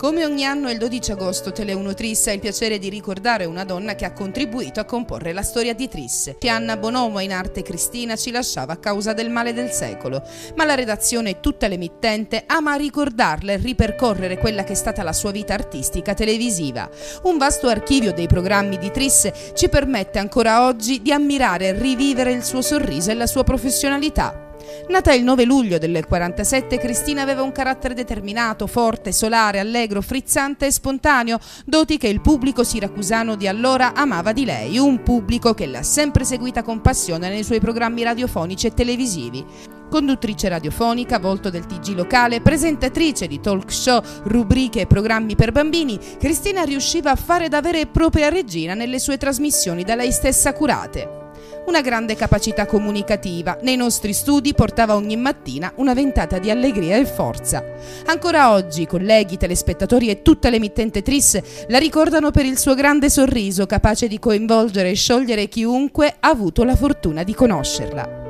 Come ogni anno il 12 agosto Tele1 Tris ha il piacere di ricordare una donna che ha contribuito a comporre la storia di Tris. Anna Bonomo, in arte Cristina, ci lasciava a causa del male del secolo, ma la redazione e tutta l'emittente ama ricordarla e ripercorrere quella che è stata la sua vita artistica televisiva. Un vasto archivio dei programmi di Tris ci permette ancora oggi di ammirare e rivivere il suo sorriso e la sua professionalità. Nata il 9 luglio del 47, Cristina aveva un carattere determinato, forte, solare, allegro, frizzante e spontaneo, doti che il pubblico siracusano di allora amava di lei, un pubblico che l'ha sempre seguita con passione nei suoi programmi radiofonici e televisivi. Conduttrice radiofonica, volto del TG locale, presentatrice di talk show, rubriche e programmi per bambini, Cristina riusciva a fare da vera e propria regina nelle sue trasmissioni da lei stessa curate. Una grande capacità comunicativa, nei nostri studi portava ogni mattina una ventata di allegria e forza. Ancora oggi colleghi, telespettatori e tutta l'emittente Tris la ricordano per il suo grande sorriso, capace di coinvolgere e sciogliere chiunque ha avuto la fortuna di conoscerla.